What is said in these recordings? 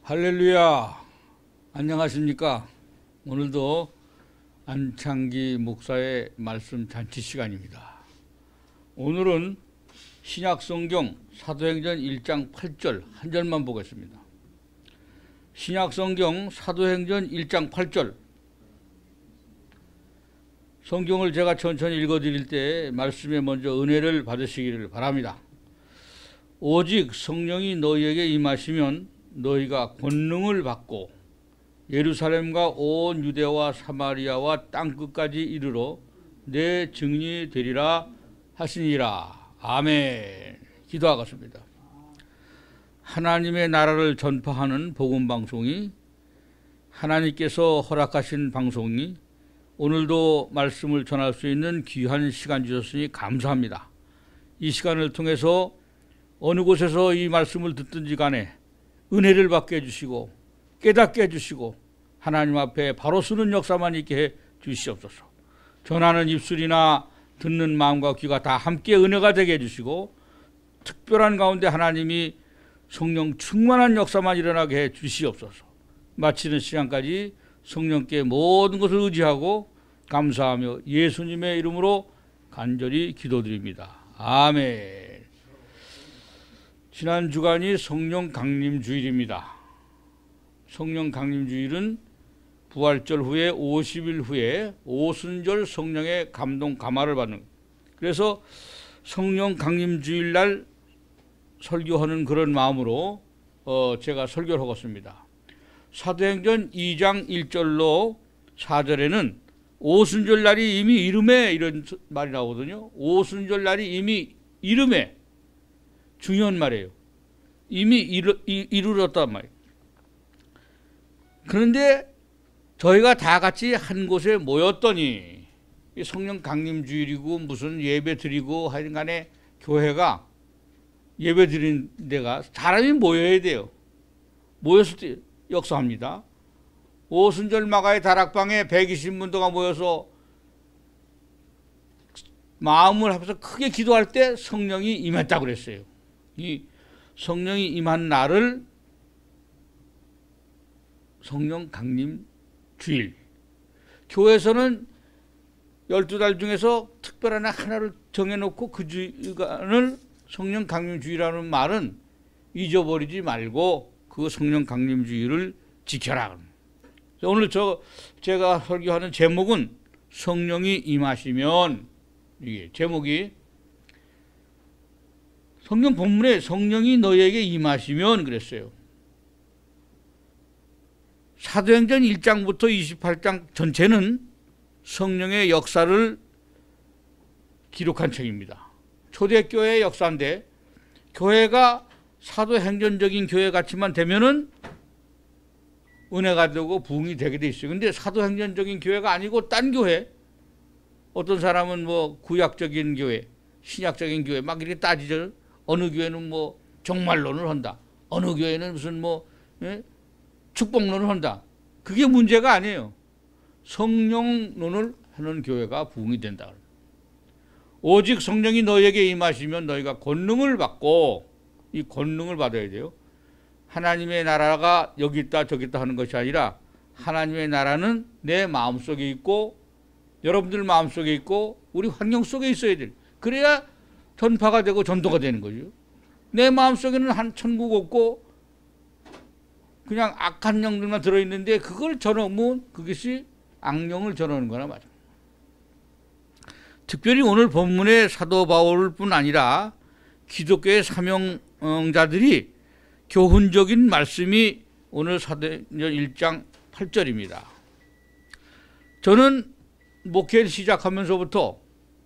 할렐루야. 안녕하십니까? 오늘도 안창기 목사의 말씀 잔치 시간입니다. 오늘은 신약성경 사도행전 1장 8절 한 절만 보겠습니다. 신약성경 사도행전 1장 8절. 성경을 제가 천천히 읽어드릴 때 말씀에 먼저 은혜를 받으시기를 바랍니다. 오직 성령이 너희에게 임하시면 너희가 권능을 받고 예루살렘과 온 유대와 사마리아와 땅끝까지 이르러 내 증인이 되리라 하시니라. 아멘. 기도하겠습니다. 하나님의 나라를 전파하는 복음방송이, 하나님께서 허락하신 방송이 오늘도 말씀을 전할 수 있는 귀한 시간 주셨으니 감사합니다. 이 시간을 통해서 어느 곳에서 이 말씀을 듣든지 간에 은혜를 받게 해주시고 깨닫게 해주시고 하나님 앞에 바로 서는 역사만 있게 해 주시옵소서. 전하는 입술이나 듣는 마음과 귀가 다 함께 은혜가 되게 해주시고 특별한 가운데 하나님이 성령 충만한 역사만 일어나게 해 주시옵소서. 마치는 시간까지 성령께 모든 것을 의지하고 감사하며 예수님의 이름으로 간절히 기도드립니다. 아멘. 지난 주간이 성령 강림 주일입니다. 성령 강림 주일은 부활절 후에 50일 후에 오순절 성령의 감동 감화를 받는, 그래서 성령 강림 주일날 설교하는 그런 마음으로 제가 설교를 하겠습니다. 사도행전 2장 1절로 4절에는 오순절 날이 이미 이름에 이런 말이 나오거든요. 오순절 날이 이미 이름에, 중요한 말이에요. 이미 이루어졌단 말이에요. 그런데 저희가 다 같이 한 곳에 모였더니 성령 강림 주일이고 무슨 예배 드리고 하여튼 간에 교회가 예배 드리는 데가 사람이 모여야 돼요. 모였을 때 역사합니다. 오순절 마가의 다락방에 120문도가 모여서 마음을 합해서 크게 기도할 때 성령이 임했다고 그랬어요. 이 성령이 임한 날을 성령 강림 주일. 교회에서는 12달 중에서 특별한 하나를 정해놓고 그 주간을 성령 강림 주일이라는 말은 잊어버리지 말고 그 성령 강림 주일을 지켜라. 오늘 제가 설교하는 제목은 성령이 임하시면, 이게 제목이 성경 본문에 성령이 너희에게 임하시면 그랬어요. 사도행전 1장부터 28장 전체는 성령의 역사를 기록한 책입니다. 초대교회의 역사인데 교회가 사도행전적인 교회 같이만 되면은 은혜가 되고 부흥이 되게 돼 있어요. 근데 사도행전적인 교회가 아니고 딴 교회, 어떤 사람은 뭐 구약적인 교회, 신약적인 교회 막 이렇게 따지죠. 어느 교회는 뭐 종말론을 한다. 어느 교회는 무슨 뭐 축복론을 한다. 그게 문제가 아니에요. 성령론을 하는 교회가 부흥이 된다. 오직 성령이 너희에게 임하시면 너희가 권능을 받고, 이 권능을 받아야 돼요. 하나님의 나라가 여기 있다 저기 있다 하는 것이 아니라 하나님의 나라는 내 마음속에 있고 여러분들 마음속에 있고 우리 환경 속에 있어야 돼요. 그래야 전파가 되고 전도가 되는 거죠. 내 마음속에는 한 천국 없고 그냥 악한 영들만 들어있는데 그걸 전하면 그것이 악령을 전하는 거나 맞아. 특별히 오늘 본문의 사도 바울뿐 아니라 기독교의 사명자들이 교훈적인 말씀이 오늘 사도행전 1장 8절입니다. 저는 목회를 시작하면서부터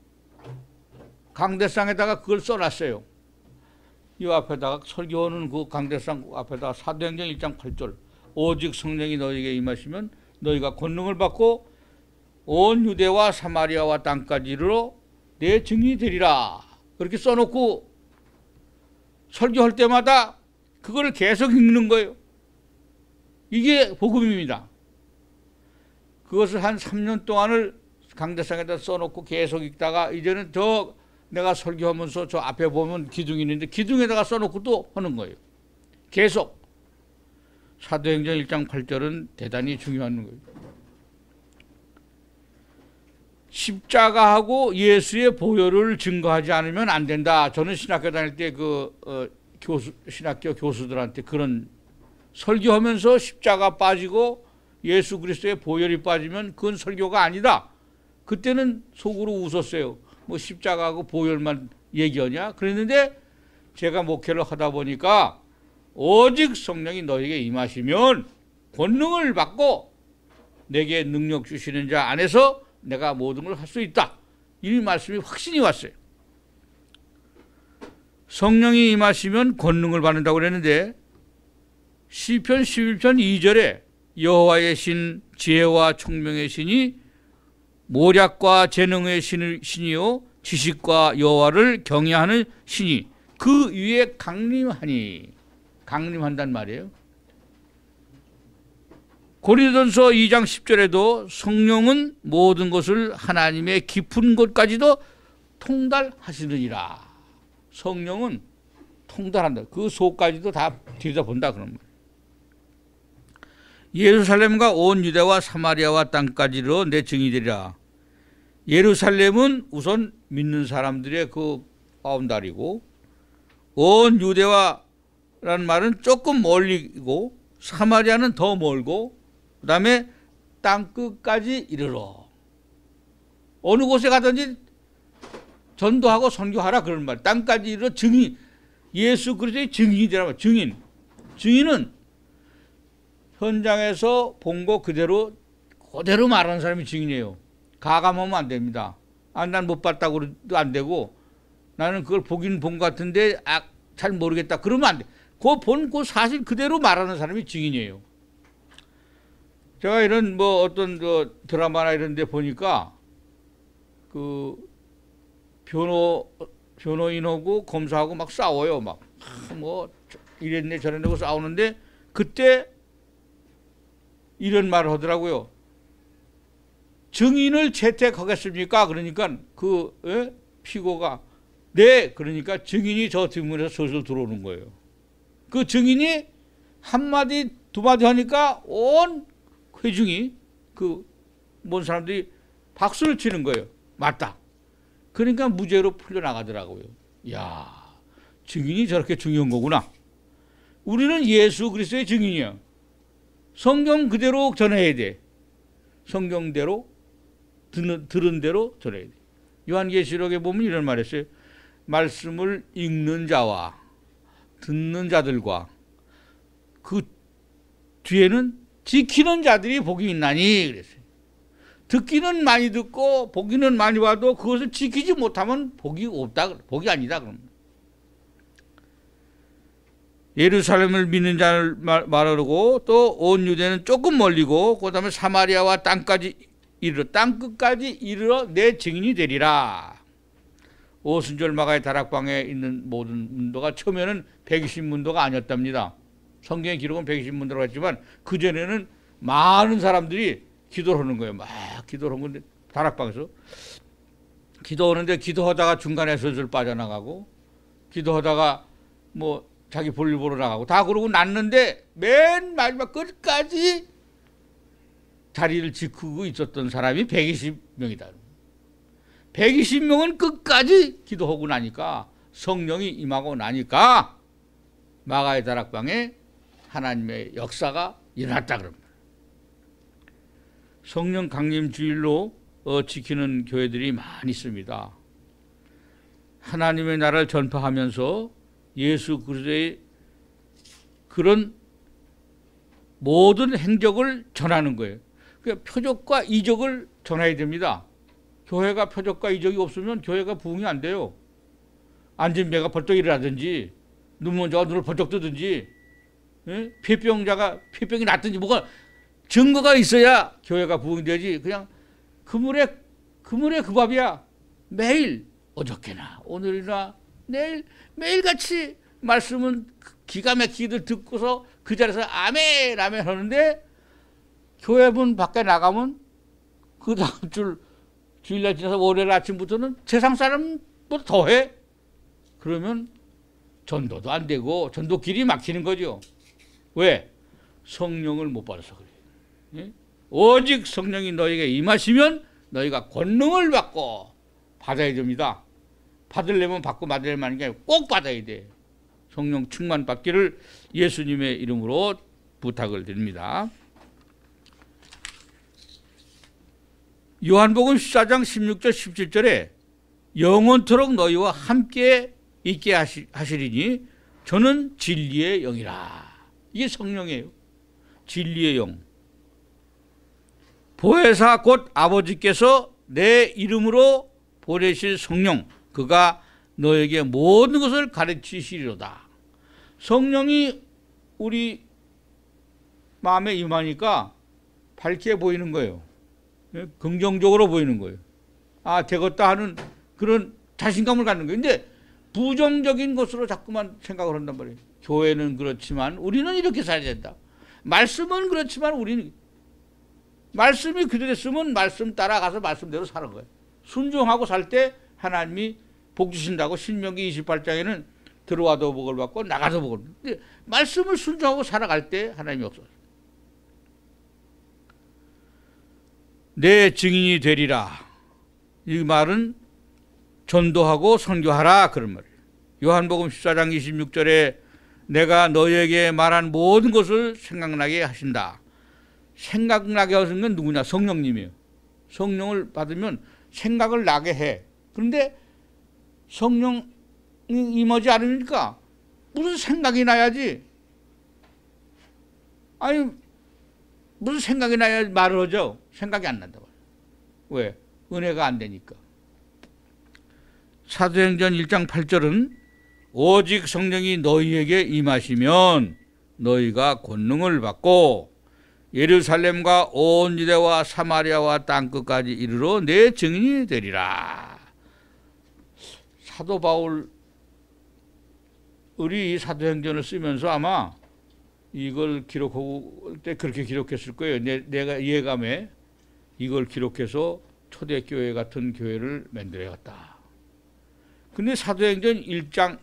강대상에다가 그걸 써놨어요. 이 앞에다가 설교하는 그 강대상 앞에다가 사도행전 1장 8절 오직 성령이 너희에게 임하시면 너희가 권능을 받고 온 유대와 사마리아와 땅까지 이르러 내 증인이 되리라. 그렇게 써놓고 설교할 때마다 그걸 계속 읽는 거예요. 이게 복음입니다. 그것을 한 3년 동안을 강대상에다 써놓고 계속 읽다가 이제는 내가 설교하면서 저 앞에 보면 기둥이 있는데 기둥에다가 써놓고 또 하는 거예요. 계속. 사도행전 1장 8절은 대단히 중요한 거예요. 십자가하고 예수의 보혈을 증거하지 않으면 안 된다. 저는 신학교 다닐 때 신학교 교수들한테 그런 설교하면서 십자가 빠지고 예수 그리스도의 보혈이 빠지면 그건 설교가 아니다. 그때는 속으로 웃었어요. 뭐 십자가하고 보혈만 얘기하냐? 그랬는데 제가 목회를 하다 보니까 오직 성령이 너에게 임하시면 권능을 받고 내게 능력 주시는 자 안에서 내가 모든 걸 할 수 있다. 이 말씀이 확신이 왔어요. 성령이 임하시면 권능을 받는다고 그랬는데 시편 11편 2절에 여호와의 신 지혜와 총명의 신이 모략과 재능의 신이요 지식과 여호와를 경외하는 신이 그 위에 강림하니 강림한단 말이에요. 고린도전서 2장 10절에도 성령은 모든 것을 하나님의 깊은 곳까지도 통달하시느니라. 성령은 통달한다. 그 속까지도 다 들여다본다 그런 말이에요. 예루살렘과 온 유대와 사마리아와 땅까지로 내 증인이 되리라. 예루살렘은 우선 믿는 사람들의 그 바운다리고 온 유대와라는 말은 조금 멀리고 사마리아는 더 멀고 그 다음에 땅끝까지 이르러 어느 곳에 가든지 전도하고 선교하라 그런 말. 땅까지 이르러 증인, 예수 그리스도의 증인이 되라. 증인은 현장에서 본 거 그대로 말하는 사람이 증인이에요. 가감하면 안 됩니다. 난 못 봤다고 그래도 안 되고 나는 그걸 보긴 본 것 같은데 잘 모르겠다 그러면 안 돼. 그 사실 그대로 말하는 사람이 증인이에요. 제가 이런 어떤 드라마나 이런 데 보니까 그 변호인하고 검사하고 막 싸워요. 막 이랬네 저랬네 하고 싸우는데 그때 이런 말을 하더라고요. 증인을 채택하겠습니까? 그러니까 피고가 네. 그러니까 증인이 저 뒷문에서 슬슬 들어오는 거예요. 그 증인이 한마디 두마디 하니까 온 회중이 본 사람들이 박수를 치는 거예요. 맞다. 그러니까 무죄로 풀려나가더라고요. 이야, 증인이 저렇게 중요한 거구나. 우리는 예수 그리스도의 증인이야. 성경 그대로 전해야 돼. 성경대로 들은 대로 전해야 돼. 요한계시록에 보면 이런 말 했어요. 말씀을 읽는 자와 듣는 자들과 그 뒤에는 지키는 자들이 복이 있나니 그랬어요. 듣기는 많이 듣고 보기는 많이 봐도 그것을 지키지 못하면 복이 없다. 복이 아니다. 그럼 예루살렘을 믿는 자를 말하고 또 온 유대는 조금 멀리고 그다음에 사마리아와 땅끝까지 이르러 내 증인이 되리라. 오순절 마가의 다락방에 있는 모든 문도가 처음에는 120문도가 아니었답니다. 성경의 기록은 120문도라고 했지만 그전에는 많은 사람들이 기도를 하는 거예요. 막 기도를 하는 건데 다락방에서 기도하는데 기도하다가 중간에 슬슬 빠져나가고 기도하다가 자기 볼일 보러 나가고 다 그러고 났는데 맨 마지막 끝까지 자리를 지키고 있었던 사람이 120명이다. 120명은 끝까지 기도하고 나니까 성령이 임하고 나니까 마가의 다락방에 하나님의 역사가 일어났다 그럽니다. 성령 강림 주일로 지키는 교회들이 많이 있습니다. 하나님의 나라를 전파하면서 예수 그리스도의 그런 모든 행적을 전하는 거예요. 그러니까 표적과 이적을 전해야 됩니다. 교회가 표적과 이적이 없으면 교회가 부흥이 안 돼요. 앉은 배가 벌떡 일어나든지 눈먼 자가 눈을 벌떡 뜨든지 폐병자가 폐병이 낫든지 뭐가 증거가 있어야 교회가 부흥이 되지. 그냥 그물에 그 밥이야. 매일 어저께나 오늘이나 내일 매일같이 말씀은 기가 막히게 듣고서 그 자리에서 아멘 아멘 하는데 교회 문 밖에 나가면 그 다음 주일날 지나서 월요일 아침부터는 세상 사람보다 더해. 그러면 전도도 안 되고 전도 길이 막히는 거죠. 왜? 성령을 못 받아서 그래요. 예? 오직 성령이 너에게 임하시면 너희가 권능을 받고 받아야 됩니다. 받으려면 받고 받으려면 하는 게 아니고 꼭 받아야 돼. 성령 충만 받기를 예수님의 이름으로 부탁을 드립니다. 요한복음 14장 16절 17절에 영원토록 너희와 함께 있게 하시리니 저는 진리의 영이라. 이게 성령이에요. 진리의 영. 보혜사 곧 아버지께서 내 이름으로 보내실 성령, 그가 너에게 모든 것을 가르치시리로다. 성령이 우리 마음에 임하니까 밝게 보이는 거예요. 긍정적으로 보이는 거예요. 아, 되겠다 하는 그런 자신감을 갖는 거예요. 근데 부정적인 것으로 자꾸만 생각을 한단 말이에요. 교회는 그렇지만 우리는 이렇게 살아야 된다. 말씀은 그렇지만 우리는 말씀이 그대로 쓰면 말씀 따라가서 말씀대로 사는 거예요. 순종하고 살 때 하나님이 복 주신다고 신명기 28장에는 들어와도 복을 받고 나가서 복을 받고. 근데 말씀을 순종하고 살아갈 때 하나님이 없어요. 내 증인이 되리라. 이 말은 전도하고 선교하라 그런 말이에요. 요한복음 14장 26절에 내가 너희에게 말한 모든 것을 생각나게 하신다. 생각나게 하시는 건 누구냐? 성령님이에요. 성령을 받으면 생각을 나게 해. 그런데 성령이 임하지 않으니까 무슨 생각이 나야지. 아니 무슨 생각이 나야 말을 하죠. 생각이 안 난다. 왜? 은혜가 안 되니까. 사도행전 1장 8절은 오직 성령이 너희에게 임하시면 너희가 권능을 받고 예루살렘과 온 유대와 사마리아와 땅끝까지 이르러 내 증인이 되리라. 사도 바울이 사도행전을 쓰면서 아마 이걸 기록할 때 그렇게 기록했을 거예요. 내가 예감에 이걸 기록해서 초대교회 같은 교회를 만들어야겠다. 근데 사도행전 1장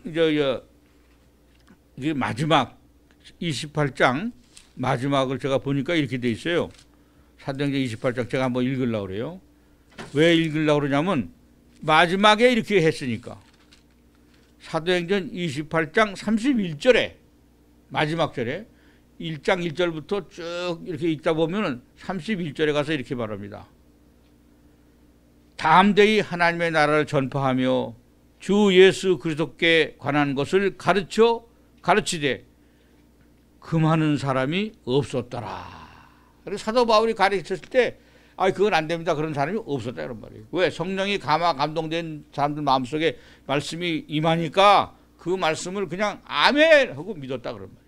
이제 마지막 28장 마지막을 제가 보니까 이렇게 돼 있어요. 사도행전 28장 제가 한번 읽으려고 그래요. 왜 읽으려고 그러냐면 마지막에 이렇게 했으니까. 사도행전 28장 31절에 마지막 절에 1장 1절부터 쭉 이렇게 읽다 보면 31절에 가서 이렇게 말합니다. 담대히 하나님의 나라를 전파하며 주 예수 그리스도께 관한 것을 가르치되 금하는 사람이 없었더라. 그래서 사도 바울이 가르쳤을 때 그건 안 됩니다. 그런 사람이 없었다 이런 말이에요. 왜? 성령이 감동된 사람들 마음속에 말씀이 임하니까 그 말씀을 그냥 아멘 하고 믿었다 그런 말이에요.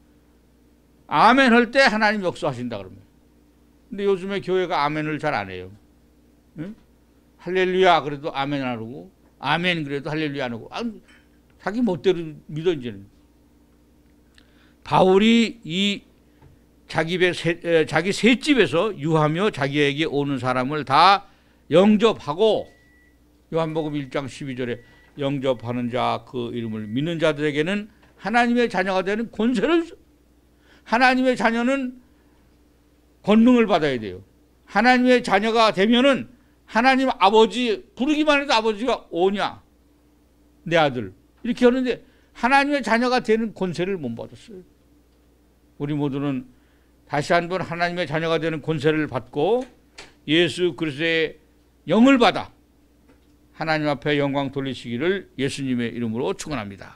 아멘 할 때 하나님 역사하신다 그러면. 근데 요즘에 교회가 아멘을 잘 안 해요. 응? 할렐루야 그래도 아멘 안 하고 아멘 그래도 할렐루야 안 하고 자기 멋대로 믿어 이제는. 바울이 이 자기 새 집에서 유하며 자기에게 오는 사람을 다 영접하고 요한복음 1장 12절에 영접하는 자 그 이름을 믿는 자들에게는 하나님의 자녀가 되는 권세를 하나님의 자녀는 권능을 받아야 돼요. 하나님의 자녀가 되면은 하나님 아버지 부르기만 해도 아버지가 오냐 내 아들 이렇게 하는데 하나님의 자녀가 되는 권세를 못 받았어요. 우리 모두는 다시 한번 하나님의 자녀가 되는 권세를 받고 예수 그리스도의 영을 받아 하나님 앞에 영광 돌리시기를 예수님의 이름으로 축원합니다.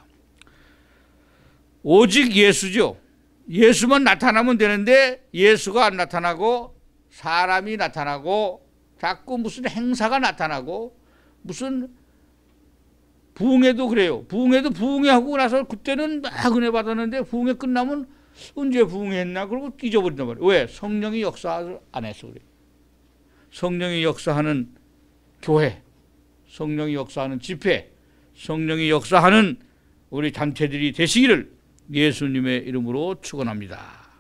오직 예수죠. 예수만 나타나면 되는데 예수가 안 나타나고 사람이 나타나고 자꾸 무슨 행사가 나타나고 무슨 부흥회도 그래요. 부흥회도 부흥회하고 나서 그때는 막 은혜 받았는데 부흥회 끝나면 언제 부흥했나 그러고 잊어버린단 말이에요. 왜? 성령이 역사를 안 해서 그래요. 성령이 역사하는 교회, 성령이 역사하는 집회, 성령이 역사하는 우리 단체들이 되시기를 예수님의 이름으로 축원합니다.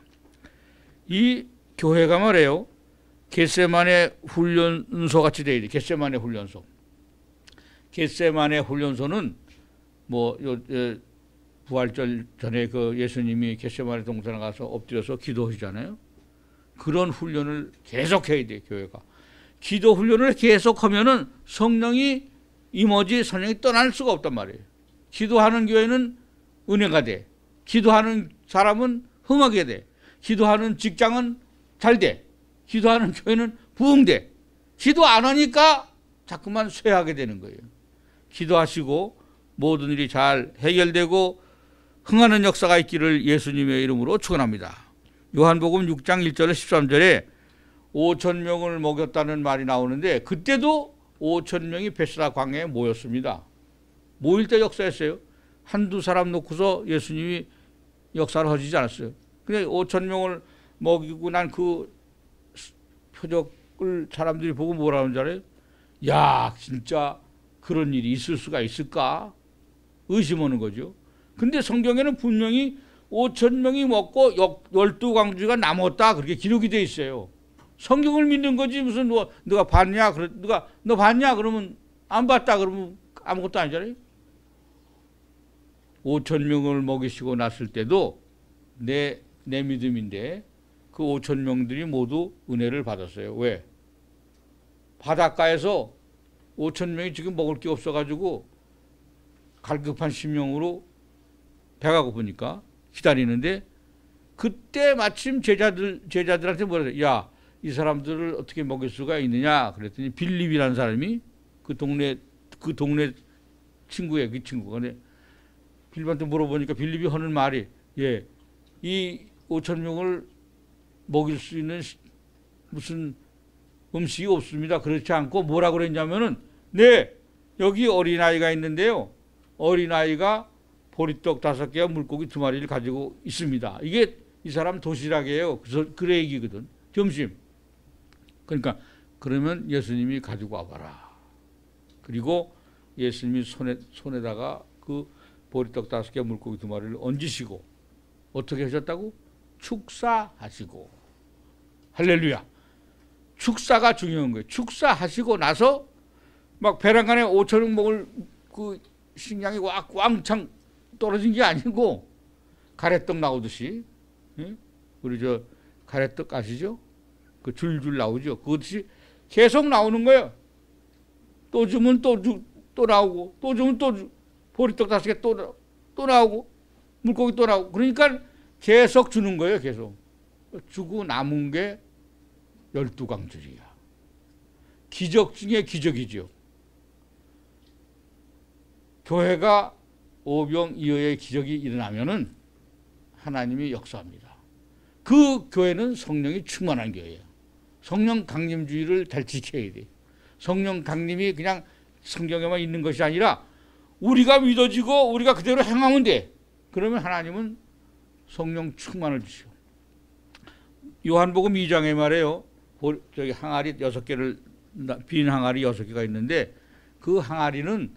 이 교회가 말이에요. 겟세마네 훈련소 같이 되어 있어요. 겟세마네 훈련소. 겟세마네 훈련소는 부활절 전에 그 예수님이 겟세마네 동산에 가서 엎드려서 기도하시잖아요. 그런 훈련을 계속해야 돼, 교회가. 기도 훈련을 계속하면은 성령이 임하지 성령이 떠날 수가 없단 말이에요. 기도하는 교회는 은혜가 돼. 기도하는 사람은 흥하게 돼. 기도하는 직장은 잘 돼. 기도하는 교회는 부흥돼. 기도 안 하니까 자꾸만 쇠하게 되는 거예요. 기도하시고 모든 일이 잘 해결되고 흥하는 역사가 있기를 예수님의 이름으로 축원합니다. 요한복음 6장 1절에 13절에 5천 명을 먹였다는 말이 나오는데 그때도 5천 명이 베스다 광야에 모였습니다. 모일 때 역사했어요. 한두 사람 놓고서 예수님이 역사를 하시지 않았어요. 근데 5천 명을 먹이고 난 그 표적을 사람들이 보고 뭐라는 줄 알아요? 야, 진짜 그런 일이 있을 수가 있을까? 의심하는 거죠. 근데 성경에는 분명히 5천 명이 먹고 12광주가 남았다 그렇게 기록이 돼 있어요. 성경을 믿는 거지 무슨 너가 봤냐? 너 봤냐? 그러면 안 봤다 그러면 아무것도 아니잖아요. 5천 명을 먹이시고 났을 때도 내 믿음인데 그 5천 명들이 모두 은혜를 받았어요. 왜? 바닷가에서 5천 명이 지금 먹을 게 없어가지고 갈급한 심령으로 배가 고프니까 기다리는데 그때 마침 제자들한테 뭐라 그래? 야, 이 사람들을 어떻게 먹일 수가 있느냐? 그랬더니 빌립이라는 사람이 그 동네 친구예요. 그 친구가. 근데 빌립한테 물어보니까 빌립이 하는 말이 이 5천 명을 먹일 수 있는 무슨 음식이 없습니다. 그렇지 않고 뭐라 그랬냐면은 여기 어린아이가 있는데요. 어린아이가 보리떡 5개와 물고기 2마리를 가지고 있습니다. 이게 이 사람 도시락이에요. 그 얘기거든. 점심. 그러니까 그러면 예수님이 가지고 와봐라. 그리고 예수님이 손에다가 그 보리떡 5개 물고기 2마리를 얹으시고 어떻게 하셨다고? 축사하시고. 할렐루야. 축사가 중요한 거예요. 축사하시고 나서 막 배란간에 5천 원 먹을 그 식량이 왕창 떨어진 게 아니고 가래떡 나오듯이, 우리 저 가래떡 아시죠? 그 줄줄 나오죠. 그것이 계속 나오는 거예요. 또 주면 또 나오고, 또 주면 또 보리떡 5개 또 나오고, 물고기 또 나오고. 그러니까 계속 주는 거예요. 계속 주고 남은 게 12광줄이야. 기적 중에 기적이죠. 교회가 오병이어의 기적이 일어나면은 하나님이 역사합니다. 그 교회는 성령이 충만한 교회예요. 성령 강림주의를 잘 지켜야 돼. 성령 강림이 그냥 성경에만 있는 것이 아니라 우리가 믿어지고 우리가 그대로 행하면 돼. 그러면 하나님은 성령 충만을 주시오. 요한복음 2장에 말해요. 저기 항아리 6개를 빈 항아리 6개가 있는데 그 항아리는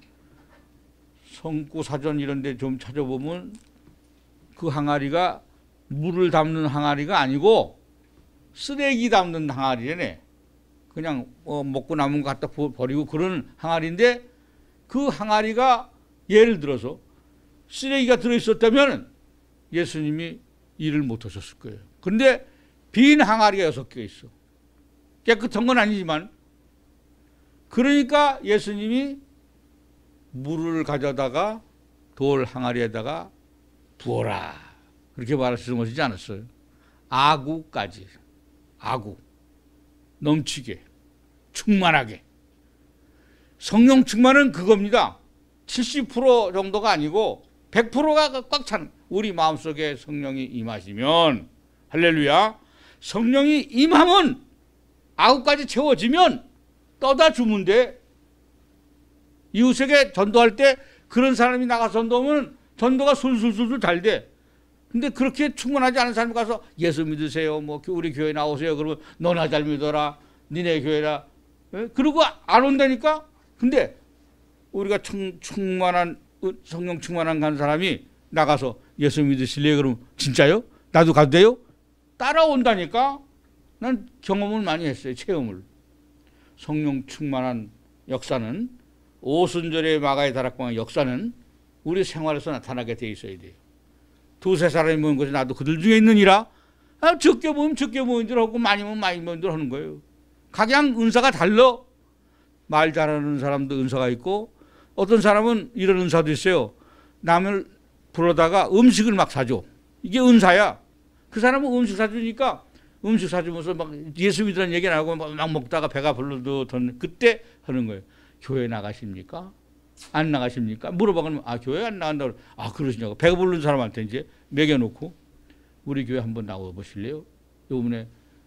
성구사전 이런 데 좀 찾아보면 그 항아리가 물을 담는 항아리가 아니고 쓰레기 담는 항아리네. 그냥 먹고 남은 거 갖다 버리고 그런 항아리인데 그 항아리가 예를 들어서 쓰레기가 들어있었다면 예수님이 일을 못 하셨을 거예요. 그런데 빈 항아리가 6개 있어. 깨끗한 건 아니지만 그러니까 예수님이 물을 가져다가 돌 항아리에다가 부어라. 그렇게 말씀하시지 않았어요. 아구까지. 아구. 넘치게. 충만하게. 성령 충만은 그겁니다. 70% 정도가 아니고 100%가 꽉 찬 우리 마음속에 성령이 임하시면 할렐루야. 성령이 임하면 아구까지 채워지면 떠다 주면 돼. 이웃에게 전도할 때 그런 사람이 나가서 전도하면 전도가 술술술술 잘 돼. 근데 그렇게 충분하지 않은 사람이 가서 예수 믿으세요. 뭐 우리 교회 나오세요. 그러면 너나 잘 믿어라. 니네 교회라. 그러고 안 온다니까. 근데 우리가 충만한 성령 충만한 간 사람이 나가서 예수 믿으실래요? 그러면 진짜요? 나도 가도 돼요? 따라온다니까. 난 경험을 많이 했어요. 체험을. 성령 충만한 역사는 오순절의 마가의 다락방의 역사는 우리 생활에서 나타나게 돼 있어야 돼요. 두세 사람이 모인 것이 나도 그들 중에 있느니라. 적게 모이면 적게 모인 줄 하고 많이 모이면 많이 모인 줄 하는 거예요. 각양 은사가 달라. 말 잘하는 사람도 은사가 있고 어떤 사람은 이런 은사도 있어요. 남을 불러다가 음식을 막 사줘. 이게 은사야. 그 사람은 음식 사주니까 음식 사주면서 막 예수 믿으라는 얘기 안 하고 막 먹다가 배가 불러도 그때 하는 거예요. 교회 나가십니까? 안 나가십니까? 물어봐. 그러면 교회 안 나간다고. 그러시냐고. 배가 부른 사람한테 이제 먹여놓고 우리 교회 한번 나와 보실래요? 요번에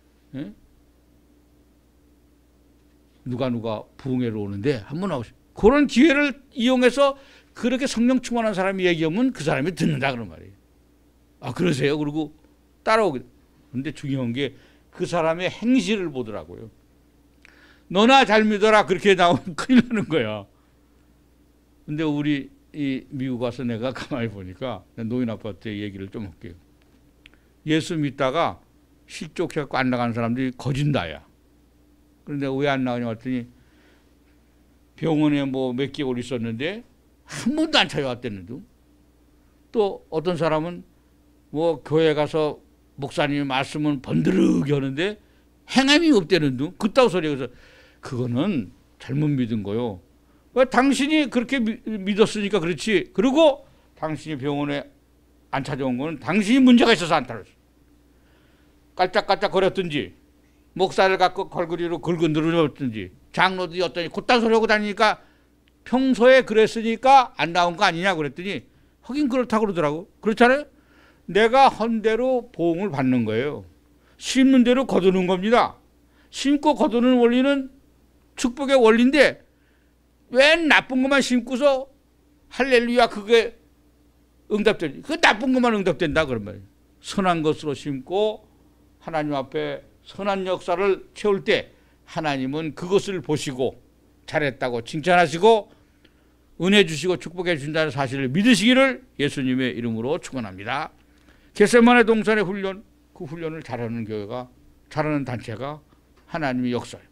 누가 부흥회로 오는데 한번 나오시죠. 그런 기회를 이용해서 그렇게 성령 충만한 사람이 얘기하면 그 사람이 듣는다 그런 말이에요. 그러세요? 그리고 따라오게. 근데 중요한 게 그 사람의 행실을 보더라고요. 너나 잘 믿어라 그렇게 나오면 큰일 나는 거야. 근데 우리 미국 와서 내가 가만히 보니까 노인 아파트 얘기를 좀 할게요. 예수 믿다가 실족해갖고 안 나가는 사람들이 거진다야. 그런데 왜 안 나가냐 했더니 병원에 뭐 몇 개월 있었는데 한 번도 안 찾아왔다는데, 또 어떤 사람은 뭐 교회 가서 목사님이 말씀은 번드르게 하는데 행함이 없다는데 그따위 소리가. 그래서 그거는 잘못 믿은 거요. 당신이 그렇게 믿었으니까 그렇지. 그리고 당신이 병원에 안 찾아온 거는 당신이 문제가 있어서 안 찾았어. 깔짝깔짝 거렸든지 목사를 갖고 걸그리로 긁은 늘어졌든지 장로들이 어떠니 그딴 소리 하고 다니니까 평소에 그랬으니까 안 나온 거 아니냐 그랬더니 하긴 그렇다고 그러더라고. 그렇잖아요. 내가 한 대로 보응을 받는 거예요. 심는 대로 거두는 겁니다. 심고 거두는 원리는 축복의 원리인데 왜 나쁜 것만 심고서 할렐루야 그게 응답되지? 그 나쁜 것만 응답된다 그런 말이에요. 선한 것으로 심고 하나님 앞에 선한 역사를 채울 때 하나님은 그것을 보시고 잘했다고 칭찬하시고 은혜 주시고 축복해 준다는 사실을 믿으시기를 예수님의 이름으로 축원합니다. 겟세마네 동산의 훈련, 그 훈련을 잘하는 교회가, 잘하는 단체가 하나님의 역사예요.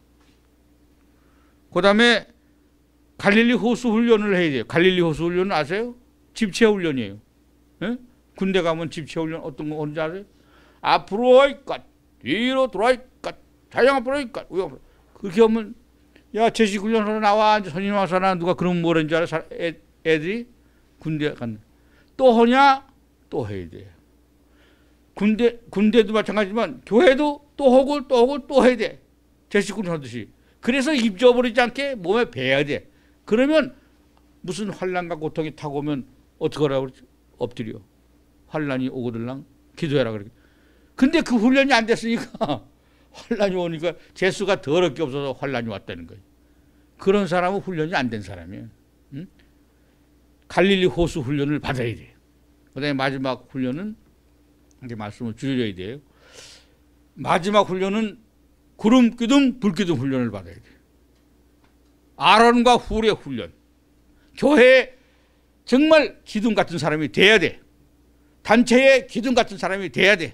그 다음에 갈릴리 호수 훈련을 해야 돼요. 갈릴리 호수 훈련은 아세요? 집체 훈련이에요. 예? 군대 가면 집체 훈련 어떤 거 하는지 아세요? 앞으로 이까 뒤로 돌아 이까 자영 앞으로 이까 그렇게 하면 야 제식 훈련하러 나와. 이제 선임 와서나 누가 그런 뭘 하는 줄 알아? 애들이 군대 갔는데 또 하냐? 또 해야 돼요. 군대도 마찬가지지만 교회도 또 하고 또 하고 또 해야 돼. 제식훈련 하듯이. 그래서 입져버리지 않게 몸에 배야 돼. 그러면 무슨 환난과 고통이 타고 오면 어떻게 하라고 그러지? 엎드려. 환난이 오거들랑 기도해라 그래. 근데 그 훈련이 안 됐으니까 환난이 오니까 재수가 더럽게 없어서 환난이 왔다는 거예요. 그런 사람은 훈련이 안 된 사람이에요. 응? 갈릴리 호수 훈련을 받아야 돼요. 그다음에 마지막 훈련은 이제 말씀을 줄여야 돼요. 마지막 훈련은 구름 기둥, 불 기둥 훈련을 받아야 돼요. 아론과 훌의 훈련. 교회에 정말 기둥 같은 사람이 돼야 돼. 단체에 기둥 같은 사람이 돼야 돼.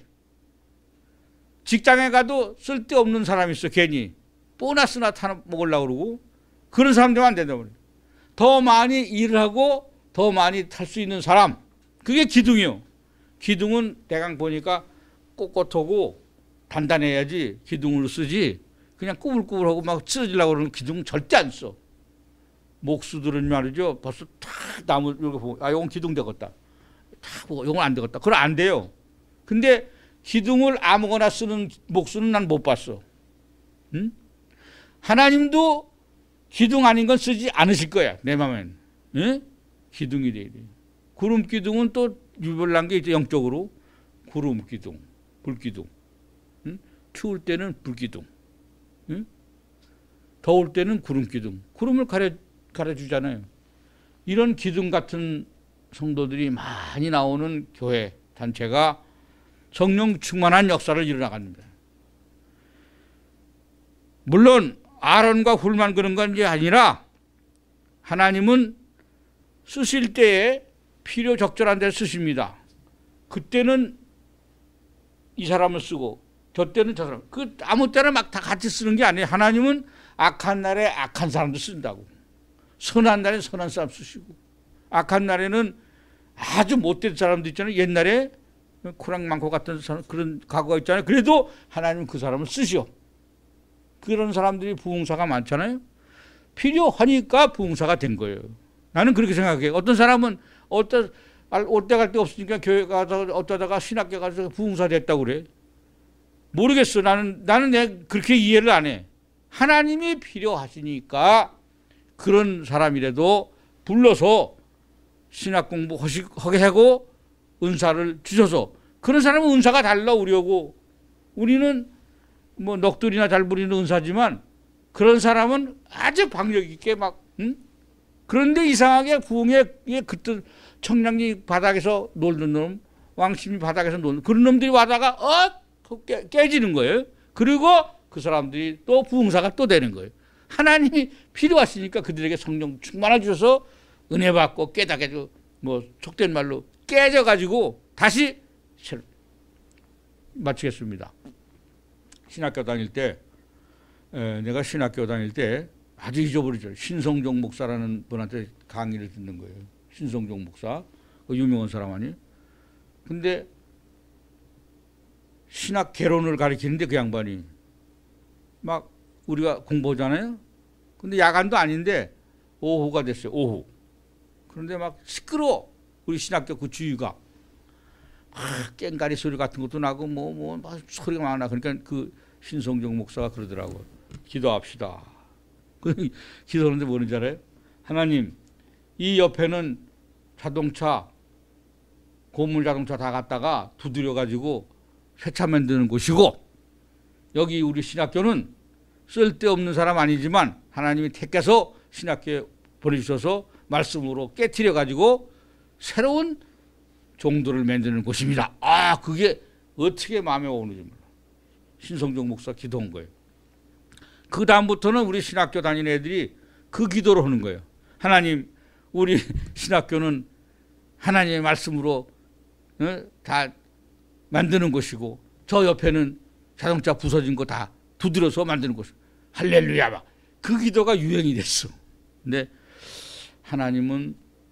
직장에 가도 쓸데없는 사람이 있어. 괜히 보너스나 타 먹으려고 그러고 그런 사람 되면 안 된다고 그래요. 더 많이 일을 하고 더 많이 탈 수 있는 사람. 그게 기둥이요. 기둥은 대강 보니까 꼿꼿하고 단단해야지 기둥을 쓰지 그냥 꾸불꾸불하고 막 쓰러지려고 그러는 기둥 절대 안 써. 목수들은 말이죠. 벌써 탁 나무 이렇게 보고 이건 기둥 되겠다. 탁 보고 이건 안 되겠다. 그건 안 돼요. 근데 기둥을 아무거나 쓰는 목수는 난 못 봤어. 응? 하나님도 기둥 아닌 건 쓰지 않으실 거야. 내 맘엔. 응? 기둥이 돼야 돼. 구름 기둥은 또 유별난 게 있죠. 영적으로. 구름 기둥, 불 기둥. 응? 추울 때는 불 기둥. 응? 더울 때는 구름 기둥. 구름을 가려주잖아요. 이런 기둥 같은 성도들이 많이 나오는 교회, 단체가 성령 충만한 역사를 이뤄나갑니다. 물론 아론과 훌만 그런 건 게 아니라 하나님은 쓰실 때에 필요 적절한 데 쓰십니다. 그때는 이 사람을 쓰고 저 때는 저 사람. 그 아무 때나 막 다 같이 쓰는 게 아니에요. 하나님은 악한 날에 악한 사람도 쓴다고. 선한 날에 선한 사람 쓰시고 악한 날에는 아주 못된 사람도 있잖아요. 옛날에 코랑 많고 같은 사람, 그런 과거가 있잖아요. 그래도 하나님은 그 사람을 쓰시오. 그런 사람들이 부흥사가 많잖아요. 필요하니까 부흥사가 된 거예요. 나는 그렇게 생각해요. 어떤 사람은 올 때 갈 데 없으니까 교회 가서 어쩌다가 신학교 가서 부흥사 됐다고 그래. 모르겠어. 나는 내가 그렇게 이해를 안 해. 하나님이 필요하시니까 그런 사람이라도 불러서 신학 공부 하게 하고 은사를 주셔서, 그런 사람은 은사가 달라 우리하고. 우리는 뭐 넋두리나 잘 부리는 은사지만 그런 사람은 아주 박력 있게 막, 응? 그런데 이상하게 부흥에 그때 청량리 바닥에서 놀던 놈, 왕십리 바닥에서 놀던 그런 놈들이 와다가 깨지는 거예요. 그리고 그 사람들이 또 부흥사가 또 되는 거예요. 하나님이 필요하시니까 그들에게 성령 충만해 주셔서 은혜 받고 깨닫게 해주고, 뭐 속된 말로 깨져가지고 다시 마치겠습니다. 신학교 다닐 때, 내가 신학교 다닐 때 아주 잊어버리죠. 신성종 목사라는 분한테 강의를 듣는 거예요. 신성종 목사, 그 유명한 사람 아니에요? 근데 신학 개론을 가르치는데 그 양반이 막 우리가 공부하잖아요. 근데 야간도 아닌데 오후가 됐어요. 오후. 그런데 막 시끄러워. 우리 신학교 그 주위가 깽가리 소리 같은 것도 나고 막 소리가 많아. 그러니까 그 신성종 목사가 그러더라고. 기도합시다. 기도하는데 뭐는 줄 알아요? 하나님, 이 옆에는 자동차, 고물 자동차 다 갖다가 두드려 가지고 세차 만드는 곳이고, 여기 우리 신학교는 쓸데없는 사람 아니지만 하나님이 택해서 신학교에 보내주셔서 말씀으로 깨트려 가지고 새로운 종도를 만드는 곳입니다. 아, 그게 어떻게 마음에 오는지 몰라. 신성종 목사 기도한 거예요. 그 다음부터는 우리 신학교 다니는 애들이 그 기도를 하는 거예요. 하나님, 우리 신학교는 하나님의 말씀으로 다 만드는 곳이고, 저 옆에는 자동차 부서진 거 다 두드려서 만드는 곳. 할렐루야. 막 그 기도가 유행이 됐어. 근데 하나님은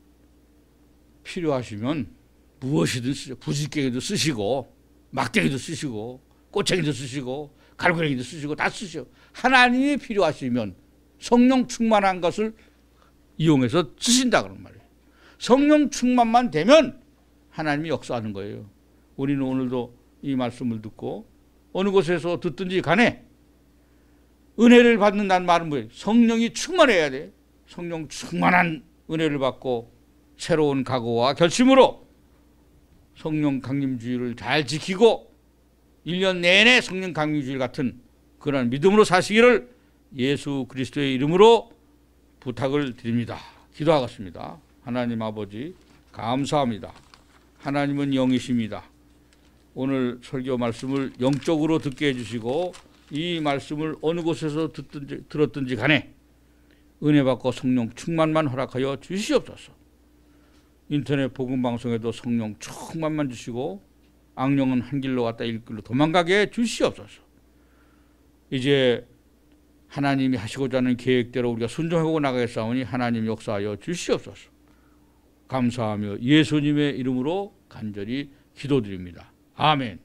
필요하시면 무엇이든 쓰시고, 부지깽이도 쓰시고, 막대기도 쓰시고, 꼬챙이도 쓰시고, 갈고리도 쓰시고, 다 쓰시고, 하나님이 필요하시면 성령 충만한 것을 이용해서 쓰신다 그런 말이에요. 성령 충만만 되면 하나님이 역사하는 거예요. 우리는 오늘도 이 말씀을 듣고 어느 곳에서 듣든지 간에 은혜를 받는다는 말은 뭐예요? 성령이 충만해야 돼. 성령 충만한 은혜를 받고 새로운 각오와 결심으로 성령 강림주의를 잘 지키고 1년 내내 성령 강림주의 같은 그런 믿음으로 사시기를 예수 그리스도의 이름으로 부탁을 드립니다. 기도하겠습니다. 하나님 아버지, 감사합니다. 하나님은 영이십니다. 오늘 설교 말씀을 영적으로 듣게 해주시고 이 말씀을 어느 곳에서 들었든지 간에 은혜 받고 성령 충만만 허락하여 주시옵소서. 인터넷 복음방송에도 성령 충만만 주시고 악령은 한 길로 갔다 일길로 도망가게 해 주시옵소서. 이제 하나님이 하시고자 하는 계획대로 우리가 순종하고 나가겠사오니 하나님 역사하여 주시옵소서. 감사하며 예수님의 이름으로 간절히 기도드립니다. 아멘.